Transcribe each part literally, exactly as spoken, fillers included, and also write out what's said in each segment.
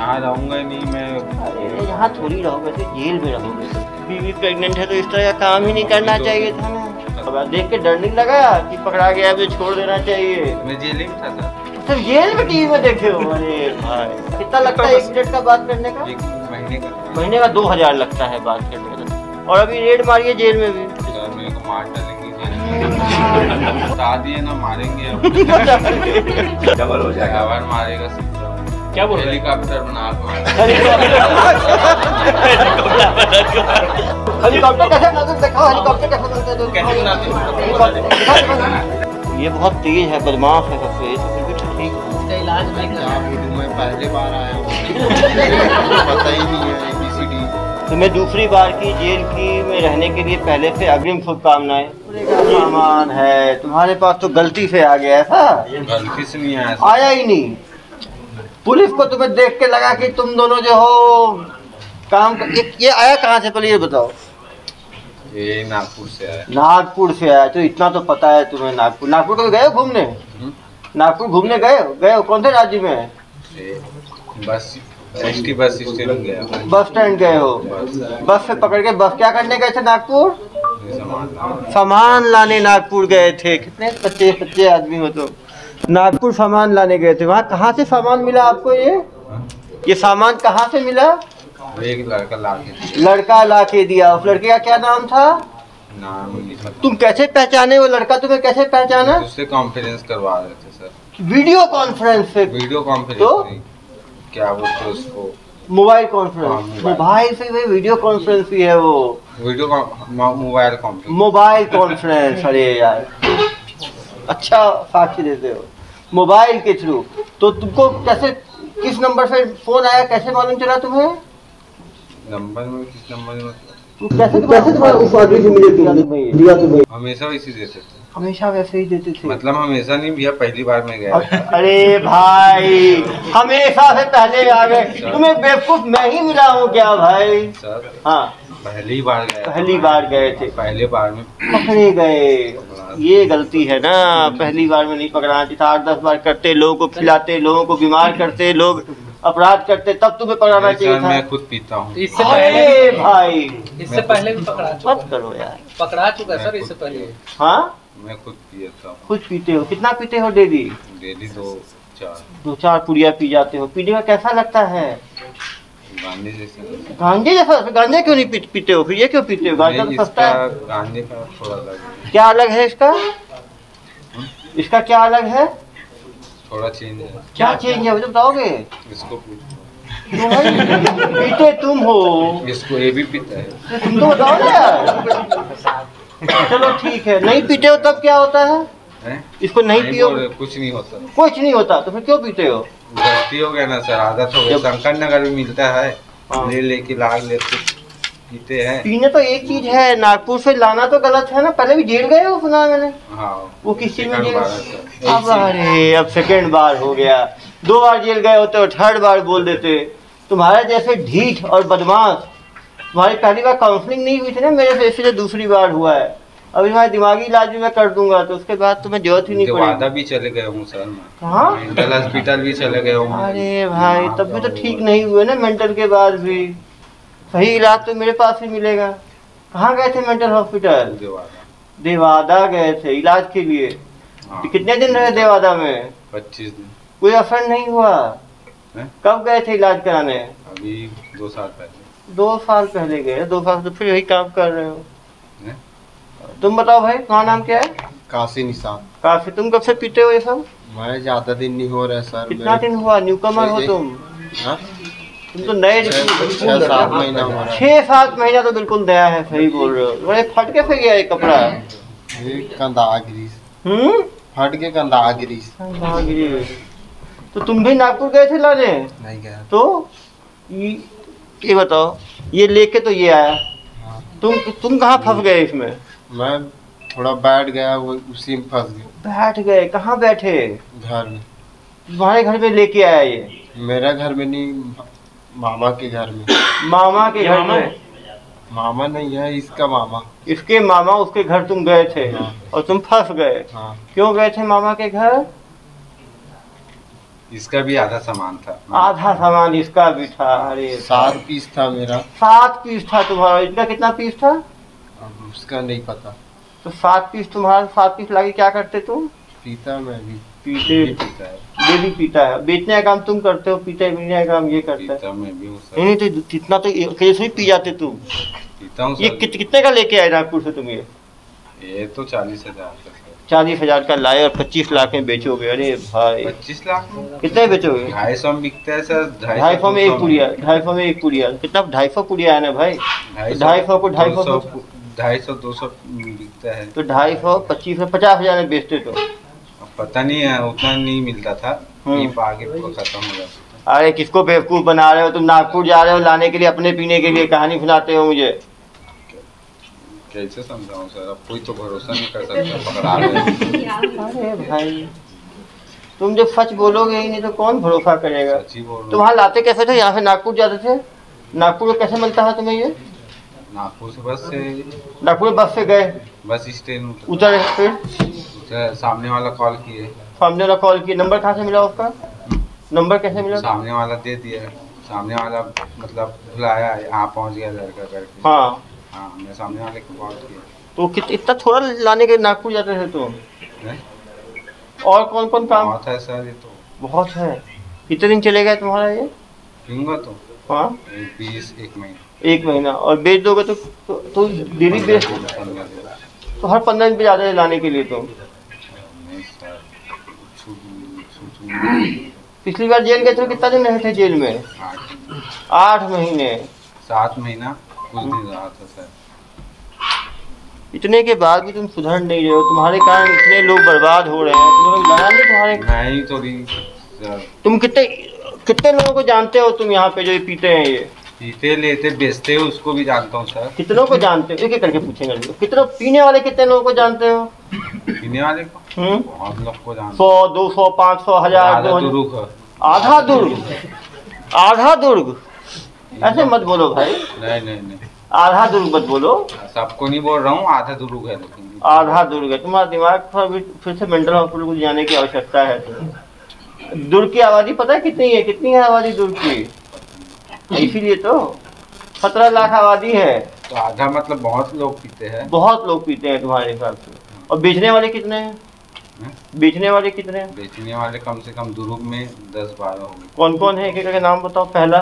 यहाँ रहूंगा नहीं मैं। अरे यहाँ थोड़ी रहोगे, तो जेल में रहोगे। बीवी प्रेग्नेंट है तो इस तरह का काम ही नहीं करना तो चाहिए था ना। अब देख के डर नहीं लगा कि पकड़ा गया तो छोड़ देना चाहिए? मैं जेल में था सर। तो जेल में टीवी में देखे हो? अरे भाई कितना लगता है एक मिनट का बात करने का? एक महीने का। महीने का दो हजार लगता है बात करने का। और अभी रेड मारी है जेल में भी। सर मेरे को मार डालेंगे जेल में। बता दिए ना मारेंगे अब। डबल हो जाएगा। डबल मारेगा। क्या बोल रहे? हेलीकॉप्टर बना हेलीकॉप्टर कैसे बनाते? दिखाओ हेलीकॉप्टर कैसे बनते? कैसे बनाते? ये बहुत तेज है, बदमाश है सबसे। फिर भी ठीक इसका इलाज नहीं। मैं पहले बार आया हूँ। पता ही नहीं है एबीसीडी। तुम्हें दूसरी बार की जेल की में रहने के लिए पहले से अग्रिम शुभकामनाएं। सामान है तुम्हारे पास तो गलती से आ गया था। गलती से नहीं आया। आया ही नहीं। पुलिस को तुम्हें देख के लगा कि तुम दोनों जो हो काम कर... ये, ये आया कहाँ से पहले ये बताओ? ये नागपुर से आया। नागपुर से आया तो इतना तो पता है तुम्हें। नागपुर नागपुर कभी गए हो घूमने? नागपुर घूमने गए हो? गए हो? कौन से राज्य में? बस एसटी बस स्टैंड गया। बस स्टैंड गए हो? बस से पकड़ के बस क्या करने गए थे नागपुर? सामान लाने नागपुर गए थे। कितने सच्चे सच्चे आदमी हो तुम। नागपुर सामान लाने गए थे। वहाँ कहाँ से सामान मिला आपको? ये ये सामान कहाँ से मिला? एक लड़का ला के दिया। लड़का ला के दिया। उस लड़के का क्या नाम था? नाम नहीं पता। तुम कैसे पहचाने? वो लड़का तुम्हें कैसे पहचाना? उससे कॉन्फ्रेंस करवा रहे थे सर। वीडियो कॉन्फ्रेंस से? वीडियो कॉन्फ्रेंस तो? नहीं, क्या बोलते उसको, मोबाइल कॉन्फ्रेंस। मोबाइल से भाई वीडियो कॉन्फ्रेंस भी है वो। Video mobile conference. Mobile conference. अरे यार अच्छा साक्षी देते हो। मोबाइल के थ्रू। तो तुमको कैसे, किस नंबर से फोन आया, कैसे मालूम चला तुम्हें? नंबर में किस नंबर में? कैसे कैसे तुम्हारा उस आदमी से मिले तुम्हें दिया तुम्हें? हमें वैसे देते थे। हमेशा वैसे ही देते थे? मतलब हमेशा नहीं भैया, पहली बार में गया। अरे भाई हमेशा से पहले आ गए। तुम्हें बेवकूफ मैं ही मिला हूँ क्या भाई? सर हाँ पहली बार गए। पहली बार गए थे। पहले बार में पकड़े गए। ये गलती है ना, पहली बार में नहीं पकड़ाना चाहिए। आठ दस बार करते, लोगों को खिलाते, लोगों को बीमार करते, लोग अपराध करते, तब तुम्हें पकड़ाना चाहिए था। मैं खुद पीता हूँ। इससे पहले अरे भाई इससे पहले भी पकड़ा चुका। मत करो यार। पकड़ा चुका सर इससे पहले। हाँ मैं खुद पीता हूँ। खुद पीते हो? कितना पीते हो डेली? डेली दो चार दो चार पुड़िया पी जाते हो। पीने का कैसा लगता है? गांजे जैसे। गांजे जैसा? गांजे क्यों नहीं पी, पीते हो फिर? ये क्यों पीते हो? गांजा तो सस्ता है। गांजे का थोड़ा अलग है। क्या अलग है इसका? इसका क्या अलग है? थोड़ा चेंज है। क्या चेंज है मुझे बताओगे? इसको तो भाई पीते तुम हो, इसको ये भी पीता है। तुम तो बताओ ना यार। चलो ठीक है, नहीं पीते हो तब क्या होता है? हैं? इसको नहीं नहीं पियो? बोल रहे, कुछ नहीं होता। कुछ नहीं होता तो फिर क्यों पीते हो? गलती हो गया ना सर, आदत हो गया। शंकर नगर में मिलता है। हाँ। ले लेके लाग लेते पीते हैं। पीने तो एक चीज है, नागपुर से लाना तो गलत है ना। पहले भी जेल गए हो सुना मैंने। हाँ वो किस चीज में सेकंड जेल? बार है सर। अब अरे अब सेकेंड बार हो गया। दो बार जेल गए होते और थर्ड बार बोल देते। तुम्हारे जैसे ढीठ और बदमाश, तुम्हारी पहली बार काउंसलिंग नहीं हुई थी ना मेरे से, इसलिए दूसरी बार हुआ है। अभी तुम्हारा दिमागी इलाज भी मैं कर दूंगा, तो उसके बाद तुम्हें जरूरत ही नहीं देवादा पड़ेगी। भी चले गए हूँ सर मैं। कहाँ? मेंटल हॉस्पिटल भी चले गए हूँ। अरे भाई तब भी तो ठीक नहीं हुए ना मेंटल के बाद भी। सही इलाज तो मेरे पास ही मिलेगा। कहाँ गए थे मेंटल हॉस्पिटल? देवादा। देवादा गए थे इलाज के लिए। हाँ। कितने दिन रहे देवादा में? पच्चीस दिन। कोई असर नहीं हुआ? है? कब गए थे इलाज कराने? अभी दो साल पहले। दो साल पहले गए। दो साल से फिर यही काम कर रहे हो। है? तुम बताओ भाई तुम्हारा नाम क्या है? काशी निशान। काफी। तुम कब से पीते हो ये सब? मैं ज्यादा दिन नहीं हो रहा सर। कितना दिन हुआ? न्यूकमर हो तुम? हाँ? तुम तो नए। छह सात महीना हो रहा है। छह सात महीना तो बिल्कुल नया है। सही बोल रहे हो। बड़े फट के से गया ये कपड़ा। ये कंधा गिरी। हम्म फट के कंधा गिरी। तो तुम भी नागपुर गए थे लाने? नहीं गया। तो ये, ये बताओ, ये लेके तो ये आया। हाँ। तुम तुम कहाँ फंस गए इसमें? मैं थोड़ा बैठ गया, वो उसी में फंस गया। बैठ गए? कहाँ बैठे? घर में। तुम्हारे घर में लेके आया ये? मेरा घर में नहीं, मामा के घर में। मामा के घर में? मामा नहीं है, इसका मामा। इसके मामा, उसके घर तुम गए थे। हाँ। और तुम फंस गए। हाँ। क्यों गए थे मामा के घर? इसका भी आधा सामान था। आधा सामान इसका भी था। अरे सात पीस था मेरा। सात पीस था तुम्हारा, इनका कितना पीस था? अब उसका नहीं पता। तो सात पीस तुम्हारा, सात पीस लाके क्या करते तुम? पीता मैं भी। पीते, ये पीता है। ये भी पीता है। बेचने का काम तुम करते हो, पीते पीने का काम ये करता है। पीता मैं भी हूँ सर। नहीं नहीं, तो कितना तो कैसे ही पी जाते तुम? पीता हूँ ये सर। कित, कितने का लेके आए नागपुर से तुम? ये ये तो चालीस हजार का सर। चालीस हजार का लाए और पच्चीस लाख में बेचोगे? अरे भाई, पच्चीस लाख में कितने बेचोगे? ढाई सौ में बिकता है सर। ढाई सौ में एक पुड़िया, ढाई सौ में एक पुड़िया। कितना? ढाई सौ पुड़िया है ना भाई। ढाई सौ को ढाई सौ ढाई सौ दो सौ बिकता है। तो ढाई सौ पच्चीस में पचास हजार में बेचते तो? अब पता नहीं है, उतना नहीं मिलता था। हम्म। ये आगे खत्म हो जाता। अरे किसको बेवकूफ बना रहे हो तुम? नागपुर जा रहे हो लाने के लिए, अपने पीने के लिए कहानी सुनाते हो मुझे। कैसे समझाऊं सर? अब कोई तो भरोसा नहीं कर सकता, पकड़ा रहे हैं। अरे भाई, तुम जब सच बोलोगे ही नहीं तो कौन भरोसा करेगा? सच ही बोल रहा तुम वहाँ लाते कैसे थे? यहाँ से नागपुर जाते थे? नागपुर में कैसे मिलता है तुम्हें ये? हूँ। नागपुर से बस से नागपुर बस से गए, बस स्टैंड उतरे, फिर उतर, सामने वाला कॉल किए। सामने वाला कॉल किया। नंबर कहाँ से मिला उसका? नंबर कैसे मिला? सामने वाला दे दिया। सामने वाला मतलब बुलाया, यहाँ पहुँच गया लड़का करके। हाँ, हाँ, मैं सामने वाले को कॉल किया। तो कित इतना थोड़ा लाने के नागपुर जाते थे तुम? हैं? और कौन कौन काम? बहुत है सर, ये तो बहुत है। कितने दिन चलेगा तुम्हारा ये? पीऊंगा तो हाँ, एक बीस एक महीना। एक महीना। और बेच दोगे तो तो, तो डेली बेच, पंद्रह दिन। तो हर पंद्रह दिन पे जाते थे लाने के लिए तुम? नहीं सर, छू- छू- छू- पिछली बार जेल गए थे, कितना दिन रहे थे जेल में? आठ आठ महीने। सात महीना कुछ दिन रहा था सर। इतने के बाद भी तुम सुधर नहीं रहे हो। तुम्हारे कारण इतने लोग बर्बाद हो रहे हैं। तुम लोग लगा नहीं तुम्हारे? मैं ही तो नहीं सर। तुम कितने कितने लोगों को जानते हो तुम यहाँ पे जो ये पीते हैं? ये पीते लेते बेचते हो, उसको भी जानता हूँ सर। कितनों को जानते हो? एक एक करके पूछेंगे। कितने पीने वाले, कितने लोगों को जानते हो? पीने वाले को हम्म, बहुत लोग को जानता सौ, दो सौ, पाँच सौ, हजार, हूँ। दो आधा तो हजार। रुक है। आधा दुर्ग? आधा दुर्ग? ऐसे मत बोलो भाई, नहीं नहीं नहीं, आधा दुर्ग मत बोलो। सबको नहीं बोल रहा हूँ, आधा तो रुक है लेकिन। आधा दुर्ग है? तुम्हारा दिमाग थोड़ा भी फिर से मेंटल हॉस्पिटल को जाने की आवश्यकता है। दुर्ग की आबादी पता है कितनी है? कितनी है आबादी दुर्ग की? इसीलिए तो सत्रह लाख आबादी है। तो आधा मतलब बहुत लोग पीते हैं। बहुत लोग पीते हैं तुम्हारे हिसाब से। और बेचने वाले कितने हैं? हैं? बेचने वाले कितने हैं? बेचने वाले कम से कम दुर्ग में दस बारह होंगे। कौन कौन है? एक एक करके नाम बताओ। पहला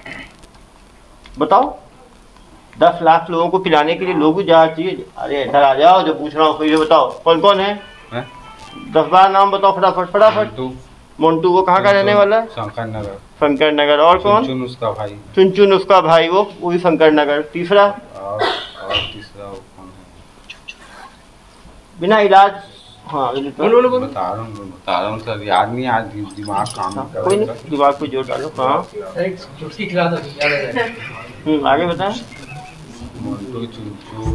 बताओ। दस लाख लोगों को पिलाने के लिए लोग भी जहाँ चाहिए। अरे इधर आ जाओ, जो पूछ रहा हूँ फिर बताओ कौन कौन है? हैं? दस बार नाम बताओ फटाफट फटाफट। मंटू, मोन्टू, वो कहाँ का रहने वाला है? शंकर नगर। शंकर नगर। और कौन? चुन उसका भाई। चुनचुन उसका भाई, वो वो भी शंकर नगर। तीसरा? और और तीसरा वो कौन है? बिना इलाज। हाँ बोलो बोलो बोलो। बता रहा हूँ बता रहा हूँ सर, याद नहीं, आज दिमाग काम नहीं कर कोई रहा नहीं, दिमाग को जोर डालो। हाँ, एक चुटकी खिला दो, याद आ जाएगा। हम्म, आगे बताएं। मोन्टू, चुनचू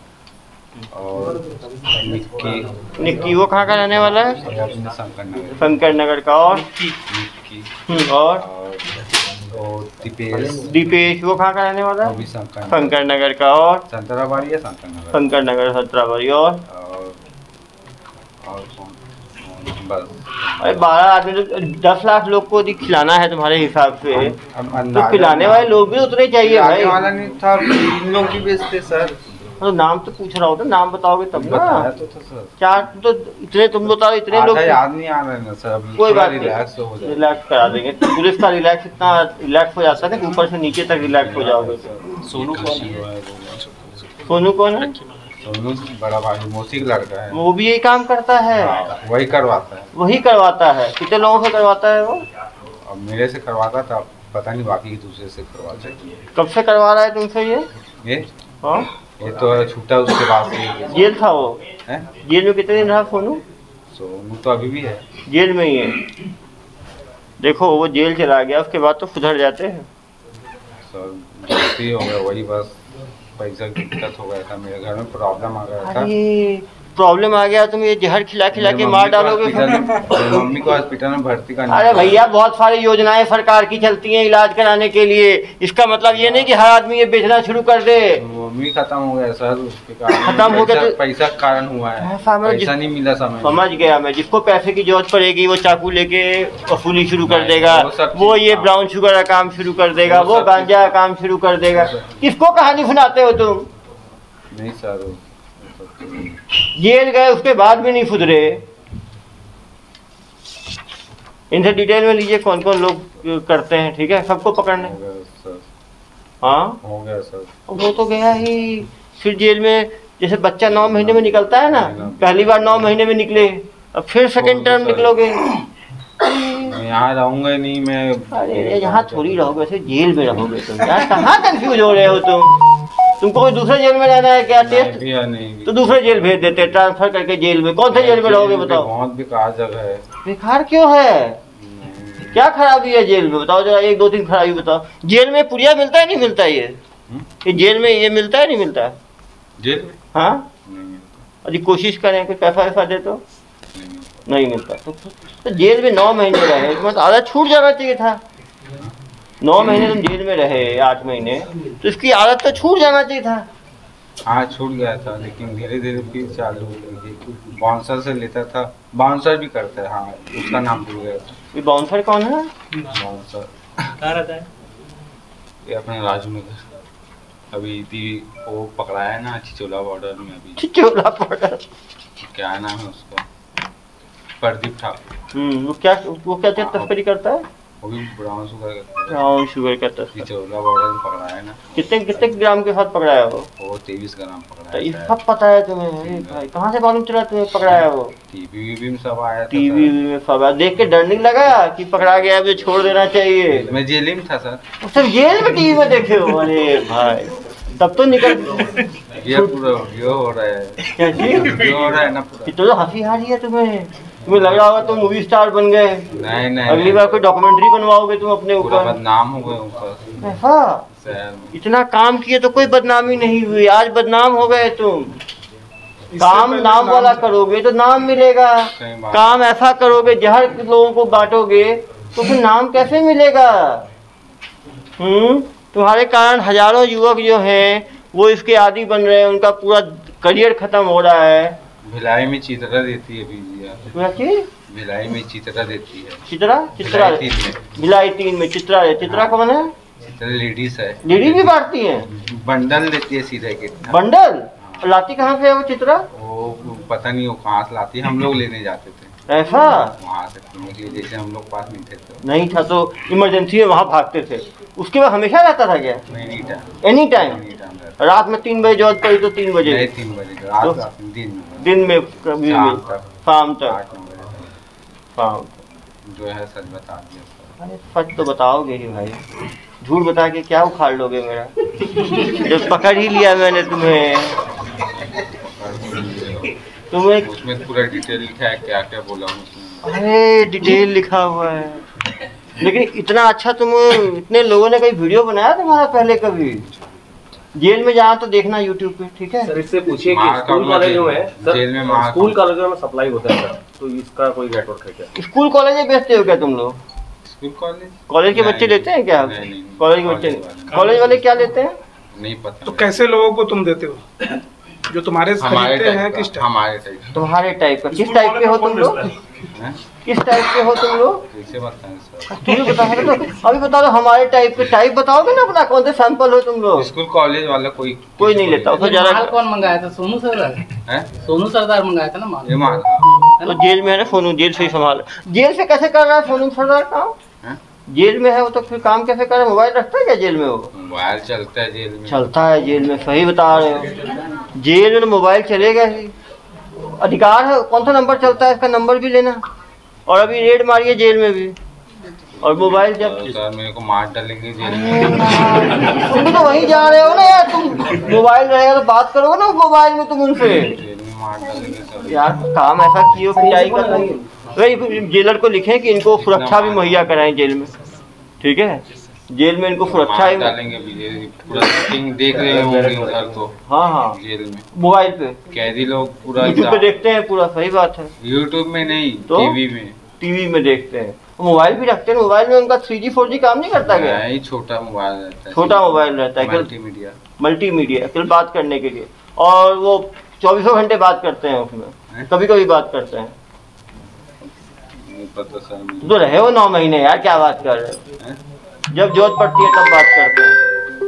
और निक्की। निक्की, वो कहाँ का रहने वाला है? शंकर नगर। शंकर नगर का। और? निक्की हम्म, और? और और दीपेश, दीपेश, वो कहाँ का रहने वाला वो है? भी शंकर नगर। शंकर नगर का। और? संतराबाड़ी है शंकर नगर। शंकर नगर सत्राबाड़ी। और? और और कौन कौन? बस। अरे बारह आदमी, तो दस लाख लोग को यदि खिलाना है तुम्हारे हिसाब से, अब तो अंदाजा पिलाने वाले लोग भी उतने चाहिए भाई। पिलाने वाला नहीं था, तीन लोग भी बेचते सर। तो नाम तो पूछ रहा हूँ, तो नाम बताओगे तब ना। बताया तो था सर। चार तो इतने, तुम बताओ इतने लोग। आधा याद नहीं आ रहा है ना सर, अभी कोई थोड़ा बात नहीं, रिलैक्स हो जाए। रिलैक्स करा देंगे। पुलिस का रिलैक्स इतना रिलैक्स हो जाता है कि ऊपर से नीचे तक रिलैक्स हो जाओगे। सोनू कौन है? सोनू कौन है? सोनू बड़ा भाई, मौसी का लड़का है। वो भी यही काम करता है? हाँ, वही करवाता है। वही करवाता है? कितने लोगों से करवाता है वो? अब मेरे से करवाता था, पता नहीं बाकी दूसरे से करवाता है। कब से करवा रहा है तुमसे ये? ये हाँ, ये तो छूटा उसके बाद से। जेल था वो? है? जेल में कितने दिन रहा सोनू? सोनू तो अभी भी है जेल में ही है। देखो वो जेल चला गया, उसके बाद तो सुधर जाते हैं। सर। गलती हो गया, वही बस पैसा की दिक्कत हो गया था, मेरे घर में प्रॉब्लम आ गया था। अरे प्रॉब्लम आ गया, तुम ये जहर खिला खिला के मेरी मार मम्मी को डालोगे। हॉस्पिटल- मेरी मम्मी को हॉस्पिटल में भर्ती करना। अरे भैया, बहुत सारी योजनाएं सरकार की चलती हैं इलाज कराने के लिए। इसका मतलब ये नहीं कि हर आदमी ये बेचना शुरू कर दे। वो भी खत्म हो गया सर, उसके कारण खत्म हो गया पैसा- तो- पैसा के कारण हुआ है, हाँ, समझ- पैसा नहीं मिला समय। समझ गया मैं, जिसको पैसे की जरूरत पड़ेगी वो चाकू लेके वसूली शुरू कर नहीं, देगा, वो सब वो चीज़- ये ब्राउन शुगर का काम शुरू कर देगा, वो वो सब गांजा का काम शुरू कर देगा। वो सब- किसको कहानी सुनाते हो तुम? नहीं सर, वो सब चीज़- जेल गए उसके बाद भी नहीं सुधरे। इनसे डिटेल में लीजिए कौन कौन लोग करते हैं, ठीक है, सबको पकड़ने। हो गया सर, हाँ हो गया सर। वो तो गया ही, फिर जेल में जैसे बच्चा नौ महीने में निकलता है ना, पहली बार नौ महीने में निकले, अब फिर सेकंड टर्म निकलोगे। मैं यहाँ रहूंगा नहीं मैं। अरे यहाँ थोड़ी रहोगे, वैसे जेल में रहोगे तुम यार, कहाँ कंफ्यूज हो रहे हो तुम? तुमको कोई दूसरे जेल में रहना है क्या? टेस्ट नहीं भैया, नहीं तो दूसरे जेल भेज देते, ट्रांसफर करके जेल में। कौन से जेल में रहोगे बताओ? बहुत बेकार जगह है। बेकार क्यों है? क्या खराबी है जेल में बताओ जरा, एक दो तीन खराबी बताओ। जेल में पुड़िया मिलता है नहीं मिलता? ये ये जेल में ये मिलता है नहीं मिलता? जेल में हाँ, नहीं मिलता, अभी कोशिश करें कुछ पैसा वैसा दे तो नहीं मिलता। नहीं मिलता। तो, तो जेल में नौ महीने रहे, तो मतलब आदत छूट जाना चाहिए था। नौ महीने तुम जेल में रहे, आठ महीने, तो इसकी आदत तो छूट जाना चाहिए था। हाँ छूट गया था, लेकिन धीरे धीरे फिर चालू हो गई। बाउंसर से लेता था, बाउंसर भी करता है। हाँ, उसका नाम भूल गया था। ये बाउंसर कौन है? बाउंसर कहाँ रहता है? ये अपने राजनगर, अभी थी वो पकड़ा है ना चिचोला बॉर्डर में अभी। चिचोला बॉर्डर, क्या नाम है उसका? प्रदीप ठाकुर। हम्म, वो क्या वो क्या चीज तस्करी करता है? वो भी ब्राउन शुगर का ब्राउन शुगर का तस्कर। चिचोला बॉर्डर में पकड़ा है ना। कितने कितने ग्राम के साथ पकड़ाया वो? वो तेईस ग्राम पकड़ा तो है ये शायद। सब पता है तुम्हें? अरे भाई, कहाँ से मालूम चला तुम्हें पकड़ाया वो? टीवी वीवी में सब आया था टीवी सर। में सब आया। देख के डर नहीं लगा कि पकड़ा गया है, मुझे छोड़ देना चाहिए? मैं जेल में था सर। वो सब जेल में टीवी में देखे हो? अरे भाई, तब तो निकल। ये पूरा वीडियो हो रहा है, क्या चीज? वीडियो हो रहा है ना पूरा। ये तो हंसी आ रही है तुम्हें, तुम्हें लग रहा होगा तुम मूवी स्टार बन गए। नहीं नहीं, अगली बार कोई डॉक्यूमेंट्री बनवाओगे तुम अपने पूरा ऊपर। बदनाम हो गए ऊपर ऐसा? शहर में। इतना काम किए तो कोई बदनामी नहीं हुई, आज बदनाम हो गए तुम। काम नाम वाला करोगे तो नाम मिलेगा, सही बात। काम ऐसा करोगे जहर लोगों को बांटोगे तो फिर नाम कैसे मिलेगा? हम्म, तुम्हारे कारण हजारों युवक जो हैं वो इसके आदी बन रहे हैं, उनका पूरा करियर खत्म हो रहा है। भिलाई में चित्रा देती है बीजिया, पूरा चीज भिलाई में चित्रा देती है। चित्रा चित्रा भिलाई तीन में। भिलाई तीन में चित्रा है। चित्रा कौन है? चित्रा लेडीज है, लेडी भी बांटती है बंडल देती है सीधे के। बंडल? और लाती कहाँ से है वो चित्रा? वो पता नहीं वो कहाँ से लाती है, हम लोग लेने जाते थे ऐसा? वहाँ से, क्योंकि जैसे हम लोग पास नहीं थे तो। नहीं था तो इमरजेंसी में वहाँ भागते थे। उसके बाद हमेशा रहता था क्या? नहीं टाइम, एनी टाइम? नहीं टाइम रात में तीन बजे जरूरत पड़ी तो तीन बजे, नहीं तीन बजे रात तो- रात में, दिन में दिन में कभी शाम भी, तक शाम तक, आठ नौ बजे तक शाम जो है सच बता दिया सर। अरे सच तो बताओगे ही भाई, झूठ बता के क्या उखाड़ लोगे मेरा? जब पकड़ ही लिया मैंने तुम्हें। तुम्हें उसमें पूरा डिटेल लिखा है, क्या क्या बोला हूँ उसमें। अरे डिटेल लिखा हुआ है, लेकिन इतना अच्छा तुम, इतने लोगों ने कहीं वीडियो बनाया तुम्हारा पहले कभी? जेल में जाना तो देखना यूट्यूब पे, ठीक है? सर इससे पूछिए कि मार स्कूल का कॉलेजों में जेल- जेल में मार सर स्कूल का- कॉलेजों में सप्लाई होता है सर, तो इसका कोई नेटवर्क है क्या? स्कूल कॉलेज में बेचते हो क्या तुम लोग? स्कूल कॉलेज कॉलेज के नहीं, बच्चे लेते हैं क्या? नहीं, नहीं, कॉलेज के बच्चे, कॉलेज वाले। कॉलेज वाले क्या लेते हैं? नहीं पता। तो कैसे लोगों को तुम देते हो जो तुम्हारे से हमारे खरीदते हैं? टाइप किस का, टाइप? हमारे टाइप तुम्हारे टाइप का? किस टाइप के हो तुम लोग? हैं? किस टाइप के हो तुम लोग? कैसे बताएं सर? तुम ही बता सकते हो? अभी बता दो हमारे टाइप के। टाइप बताओगे ना अपना, कौन से सैंपल हो तुम लोग? स्कूल कॉलेज वाला कोई कोई नहीं लेता उसको माल ज्यादा। कौन मंगाया था? सोनू सरदार। है सोनू सरदार मंगाया था ना माल। ये माल तो जेल में है ना सोनू, जेल से ही संभाल। जेल से कैसे कर रहा है सोनू सरदार काम? हैं? जेल में है वो तो फिर काम कैसे कर रहा है? मोबाइल रखता है क्या जेल में वो? मोबाइल चलता है जेल में। चलता है जेल में, सही बता रहे हो। जेल में तो मोबाइल चलेगा ही, अधिकार है। कौन सा नंबर चलता है इसका नंबर भी लेना। और अभी रेड मारी है जेल में भी, और मोबाइल जब तो सर मेरे को मार डालेंगे जेल में। तुम तो वहीं जा रहे हो ना यार। तुम मोबाइल रहेगा तो बात करोगे ना मोबाइल में तुम उनसे। जेल में मार डालेंगे सर। यार काम ऐसा कियो पिटाई कर रही है। वही जेलर को लिखें कि इनको सुरक्षा भी मुहैया कराएं जेल में, ठीक है? जेल में इनको सुरक्षा मार ही। डालेंगे भी, ये पूरा शूटिंग देख रहे होंगे उधर तो हाँ हाँ, जेल में। मोबाइल पे, कैदी लोग पूरा यूट्यूब पे देखते हैं पूरा। सही बात है, यूट्यूब में नहीं, तो? टीवी में। टीवी में देखते हैं। मोबाइल भी रखते हैं, मोबाइल में उनका थ्री जी फोर जी काम नहीं करता क्या? नहीं, छोटा मोबाइल रहता है, छोटा मोबाइल रहता है केवल मल्टीमीडिया मल्टीमीडिया केवल बात करने के लिए, और वो चौबीसों घंटे बात करते हैं उसमें, कभी कभी बात करते हैं। नहीं पता सर मुझे। तो रहे हो नौ महीने यार, क्या बात कर रहे हो? हैं? जब जरूरत पड़ती है तब बात करते हैं।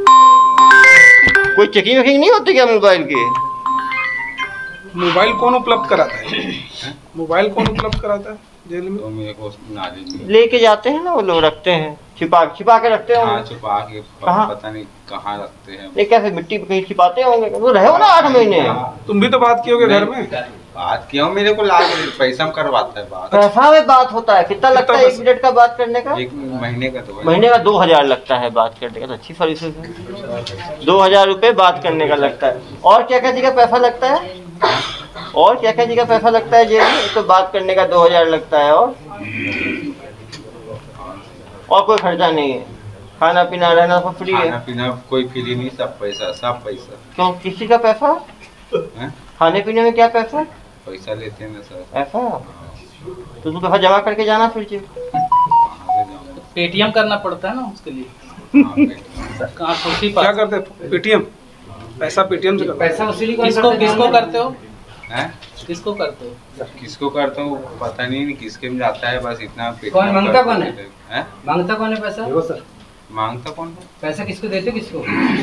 कोई चेकिंग वेकिंग नहीं होती क्या मोबाइल की? मोबाइल कौन उपलब्ध कराता है? मोबाइल कौन उपलब्ध कराता है जेल में? तो मेरे को नॉलेज नहीं। लेके जाते हैं ना वो लोग, रखते हैं छिपा छिपा के रखते हाँ, होंगे। छुपा के कहाँ? पता नहीं कहाँ रखते हैं। नहीं कैसे मिट्टी पे कहीं छिपाते होंगे, वो रहे हो ना आठ महीने। तुम भी तो बात कियोगे घर में। बात किया हूँ, मेरे को लाख पैसा करवाता है बात। पैसा में बात होता है, कितना लगता है एक मिनट का बात करने का? एक महीने का तो है। महीने का दो हजार लगता है बात करने का, तो अच्छी सर्विसेज है। दो हजार रुपये बात करने का लगता है। और क्या क्या जगह पैसा लगता है? और क्या क्या जगह पैसा लगता है जेल में? तो बात करने का दो हजार लगता है, और और कोई खर्चा नहीं है, खाना पीना रहना सब फ्री खाना है। पीना कोई फ्री नहीं, सब पैसा, सब पैसा। क्यों, किसी का पैसा? हैं? खाने पीने में क्या पैसा? पैसा लेते हैं ना सर। ऐसा तो तुम पैसा जमा करके जाना फिर जी। कहाँ से जाऊँगा? पेटीएम करना पड़ता है ना उसके लिए। हाँ, पैसा। कहाँ खुशी क्या करते हैं? पेटीएम, पैसा पेटीएम से करते हैं। पैसा वसूली किसको किसको करते हो? हैं? किसको करते हो? किसको करता हूँ पता नहीं, नहीं किसके में जाता है, बस इतना पेट कौन में मांगता कर- कौन है? हैं? मांगता कौन है पैसा? मांगता कौन है? पैसा किसको देते किसको?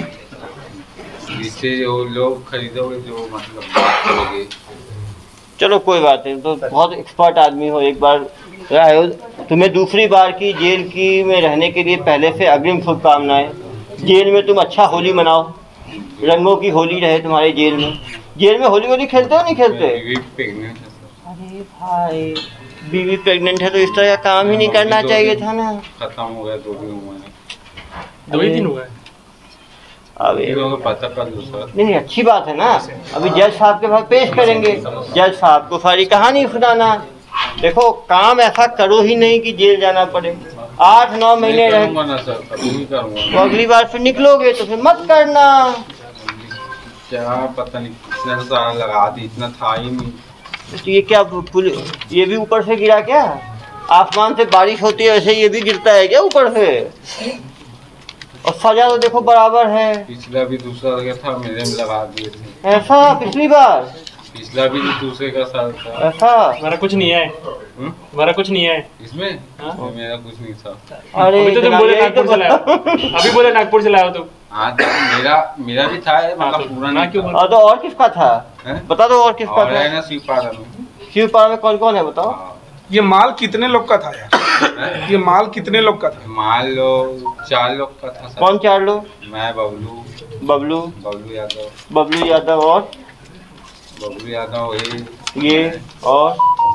जिससे जो लोग खरीदोगे, जो मतलब बात करोगे। चलो कोई बात नहीं, तो बहुत एक्सपर्ट आदमी हो। एक बार आए हो, तुम्हें दूसरी बार की जेल की में रहने के लिए पहले से अग्रिम शुभकामनाएं। जेल में तुम अच्छा होली मनाओ, रंगों की होली रहे तुम्हारे जेल में। जेल में होली होली खेलते हो नहीं खेलते? बीवी प्रेग्नेंट है सर। अरे भाई, बीवी प्रेग्नेंट है तो इस तरह का काम ही नहीं करना दो चाहिए दिन था ना। खत्म हो गया, दो दिन हुआ है। दो ही दिन हुआ है। अबे ये लोग पता कर लो सर। नहीं, अच्छी बात है ना। अभी जज साहब के पास पेश करेंगे, जज साहब को सारी कहानी सुनाना। देखो, काम ऐसा करो ही नहीं कि जेल जाना पड़े। आठ नौ महीने नहीं रह करूँगा ना सर, कभी नहीं तो करूँगा। अगली बार फिर निकलोगे तो फिर मत करना। क्या पता नहीं कितना सारा लगा दी, इतना था ही नहीं। तो ये क्या पुल, ये भी ऊपर से गिरा क्या? आसमान से बारिश होती है वैसे ये भी गिरता है क्या ऊपर से? और सजा तो देखो बराबर है। पिछला भी दूसरा लगा था, मेरे में लगा दिए थे। ऐसा पिछली बार पिछला भी दूसरे का साल था। ऐसा? हमारा कुछ नहीं है, हम्म? हमारा कुछ नहीं है। इसमें हाँ? इसमें मेरा कुछ नहीं था। अरे अभी तो तुम बोले यही तो नागपुर से लाए हो। अभी बोले नागपुर से लाए हो तुम। हाँ, तो मेरा मेरा भी था, मतलब पूरा हाँ, नहीं क्यों था। और तो और किसका था? हैं? बता दो और किसका और है था? ना शिवपारा में। शिवपाल में कौन कौन है बताओ? हाँ। ये माल कितने लोग का था यार? हैं? ये माल कितने लोग का था? मान लो चार लोग का था सर। कौन चार लोग? मैं, बबलू बबलू बबलू यादव बबलू यादव और बबलू यादव वही, ये और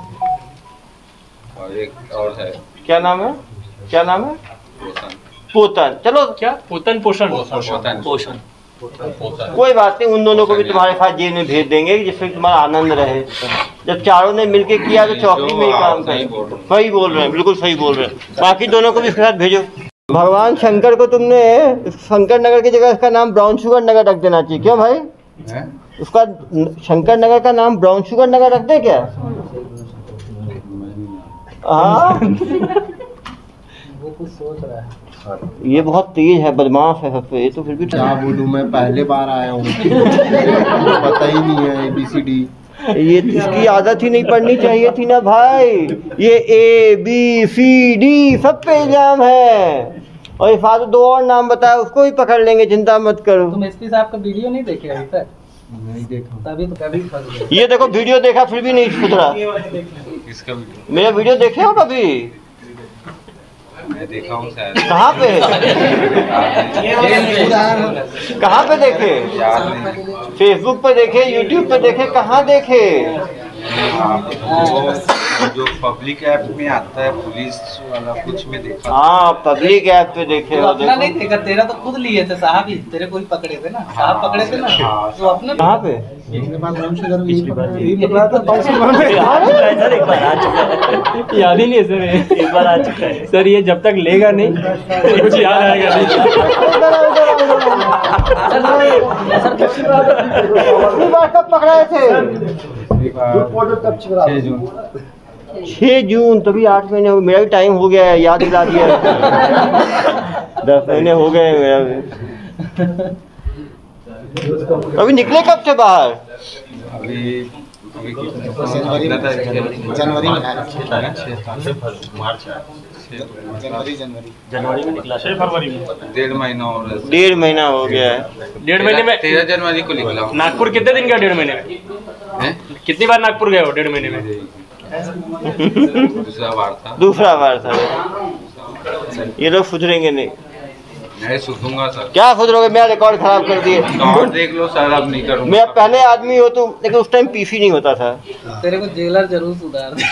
और एक और है क्या नाम है? क्या नाम है? पोषण। पोतन। चलो क्या पोतन पोषण पोषण पोषण कोई बात नहीं, उन दोनों को भी तुम्हारे साथ जेल में भेज देंगे जिससे तुम्हारा आनंद रहे। जब चारों ने मिलके किया तो चौकी में ही काम करें। सही बोल रहे हैं, बिल्कुल सही बोल रहे हैं। बाकी दोनों को भी इसके साथ भेजो। भगवान शंकर को तुमने शंकर नगर की जगह इसका नाम ब्राउन शुगर नगर रख देना चाहिए। क्यों भाई? हैं? उसका शंकर नगर का नाम ब्राउन शुगर नगर रख दे क्या? हाँ, वो कुछ सोच रहा है। ये बहुत तेज है, बदमाश है सबसे। ये तो फिर भी क्या बोलूं, मैं पहले बार आया हूँ। पता ही नहीं है ए बी सी डी। ये इसकी आदत ही नहीं पड़नी चाहिए थी ना भाई। ये ए बी सी डी सब पे इल्जाम है। और ये फादर दो और नाम बताया, उसको भी पकड़ लेंगे, चिंता मत करो। तुम एसपी साहब का वीडियो नहीं देखे अभी तक? नहीं देखा। तभी तो कभी फंस गए। ये देखो, वीडियो देखा फिर भी नहीं सुधरा। इसका भी मेरा वीडियो देखे हो कभी? मैं देखा हूँ शायद। कहाँ पे? कहाँ पे देखे? याद नहीं। फेसबुक पे देखे, यूट्यूब पे देखे, कहाँ देखे? वो जो पब्लिक ऐप में आता है पुलिस वाला, कुछ में देखा। हाँ, पब्लिक ऐप पे देखे तो हो। अपना नहीं देखो देखा, तेरा तो खुद लिए थे साहब ही, तेरे को ही पकड़े थे ना साहब, पकड़े थे ना हाँ। तो अपने कहाँ पे? याद ही नहीं है सर। एक बार आ चुका है सर। ये जब तक लेगा नहीं तो कुछ याद आएगा नहीं। पिछली बार कब पकड़ाए थे? छह जून। छह जून, तभी आठ महीने हो गए। मेरा भी टाइम हो गया है, याद दिला दिया। दस महीने हो गए मेरा भी। अभी निकले कब से बाहर? अभी अभी जनवरी में जनवरी में आया। जनवरी जनवरी जनवरी में निकला, छह फरवरी में। डेढ़ महीना हो रहा है। डेढ़ महीना हो गया है। डेढ़ महीने में तेरह जनवरी को निकला हूँ। नागपुर कितने दिन गया डेढ़ महीने में? हैं? कितनी बार नागपुर गए हो डेढ़ महीने में? दूसरा बार था। दूसरा बार था। ये लोग सुधरेंगे नहीं। मैं सुधूंगा सर। क्या सुधरोगे? मेरा रिकॉर्ड खराब कर दिए। और देख लो सर, अब नहीं करूँगा। मैं पहले आदमी हो तुम, लेकिन उस टाइम पीसी नहीं होता था। तेरे को जेलर जरूर सुधार दे।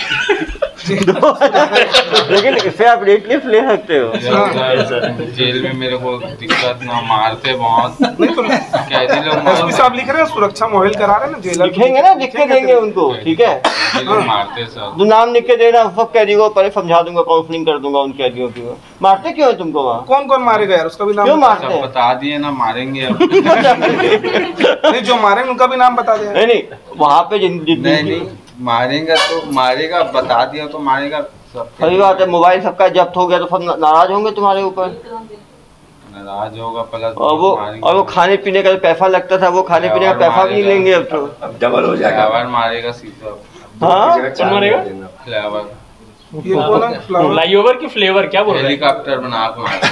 लेकिन इसे आप रेट लिस्ट ले सकते हो। जेल में मेरे को दिक्कत ना, मारते बहुत। नहीं तो कैदी लोग एसपी साहब लिख रहे हैं सुरक्षा मुहैया करा रहे हैं ना, जेलर लिखेंगे ना, लिख के देंगे उनको, ठीक है? ये लोग मारते सर। तो नाम लिख के देना, सब कैदियों को पहले समझा दूंगा, काउंसलिंग कर दूंगा उन कैदियों की। मारते क्यों है तुमको वहाँ? कौन कौन मारेगा यार, उसका भी नाम क्यों बता। मारते सब हैं? बता दिए ना, मारेंगे अब। नहीं, जो मारेंगे उनका भी नाम बता दे। नहीं नहीं, वहाँ पे जिन नहीं जितनी नहीं, मारेगा तो मारेगा, बता दिया तो मारेगा सब। सही बात है। मोबाइल सबका जब्त हो गया तो सब नाराज होंगे तुम्हारे ऊपर। नाराज होगा प्लस और वो और वो खाने पीने का जो पैसा लगता था, वो खाने पीने का पैसा भी नहीं लेंगे अब तो। डबल हो जाएगा। फ्लावर मारेगा सीधा। हाँ, कौन मारेगा? फ्लावर ये बोला फ्लावर। फ्लाईओवर की फ्लेवर क्या बोल रहे हैं? हेलीकॉप्टर बना के मारेगा।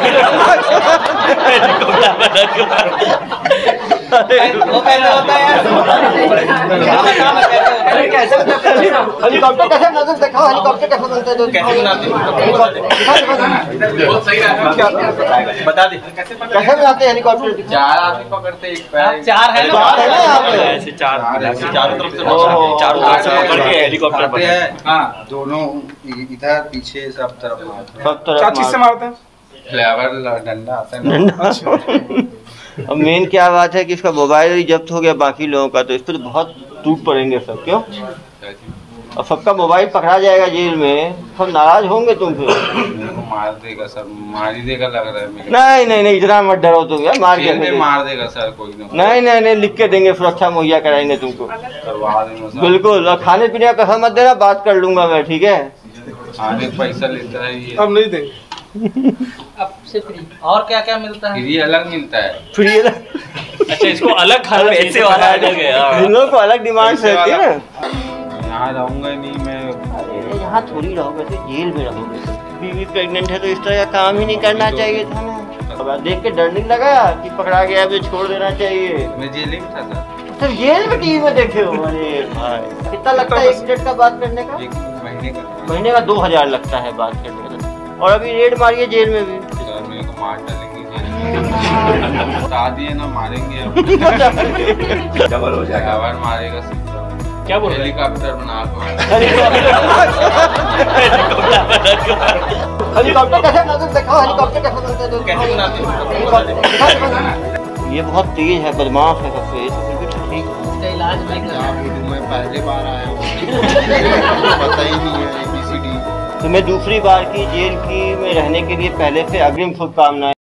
वो पहले होता है यार। क्या बता मैं कैसे होता है? कैसे होता है? हेलीकॉप्टर कैसे बनाते हैं? दिखाओ हेलीकॉप्टर कैसे बनता है? कैसे बनाते हैं? बहुत सही रहा बता दे। कैसे बनाते हैं हेलीकॉप्टर? चार आदमी पकड़ते एक पैर। चार है ना? चार है ना यहाँ पे? ऐसे चार ऐसे चारों तरफ से ओहो। चारों तरफ से पकड़ के हेलीकॉप्टर आते बने। हैं, हाँ, दोनों इधर पीछे सब तरफ मारते हैं। सब तरफ क्या चीज से मार- मारते हैं? फ्लावर डंडा आता है ना। अब मेन क्या बात है कि इसका मोबाइल ही जब्त हो गया बाकी लोगों का, तो इस पर तो बहुत टूट पड़ेंगे सब। क्यों? अब सबका मोबाइल पकड़ा जाएगा जेल में, सब नाराज होंगे तुम फिर। मेरे को मार देगा सर, मार ही देगा लग रहा है मेरे को। नहीं नहीं नहीं, इतना मत डरो तुम यार, मार के जेल में मार देगा सर कोई ना। नहीं नहीं नहीं, लिख के देंगे, सुरक्षा मुहैया कराएंगे तुमको। करवा देंगे सर। बिल्कुल। और खाने पीने का पैसा मत देना, बात कर लूंगा मैं, ठीक है? आने पैसा लेता है ये। अब नहीं देंगे। अब से फ्री। और क्या क्या मिलता है? फ्री अलग मिलता है। फ्री है ना? अच्छा, इसको अलग खाना पैसे वाला अलग है। इन लोगों को अलग डिमांड रहती है ना। यहाँ रहूंगा नहीं मैं। अरे यहाँ थोड़ी रहोगे, तो जेल में रहोगे। बीवी प्रेग्नेंट है तो इस तरह का काम ही नहीं करना चाहिए था ना। अब देख के डर नहीं लगा कि पकड़ा गया तो छोड़ देना चाहिए? मैं जेल में था सर। सिर्फ जेल में टीवी में देखे हो? अरे भाई, कितना लगता है एक मिनट का बात करने का? एक महीने का। महीने का दो हजार लगता है बात करने का। और अभी रेड मारिए जेल में भी। सर मेरे को मार डालेंगे जेल में। बता दिए ना, मारेंगे अब। डबल हो जाएगा। फ्लावर मारेगा सीधा। क्या बोल रहे हैं? हेलीकॉप्टर बना के मारेगा। हेलीकॉप्टर कैसे बनाते हैं? दिखाओ हेलीकॉप्टर कैसे बनता है? कैसे बनाते हैं? ये बहुत तेज है, बदमाश है सबसे, ये तो फिर भी ठीक है। इसका इलाज नहीं कर रहा। मैं पहले बार आया हूँ। पता ही नहीं है ए बी सी डी। तुम्हें दूसरी बार की जेल की में रहने के लिए पहले से अग्रिम शुभकामनाएं।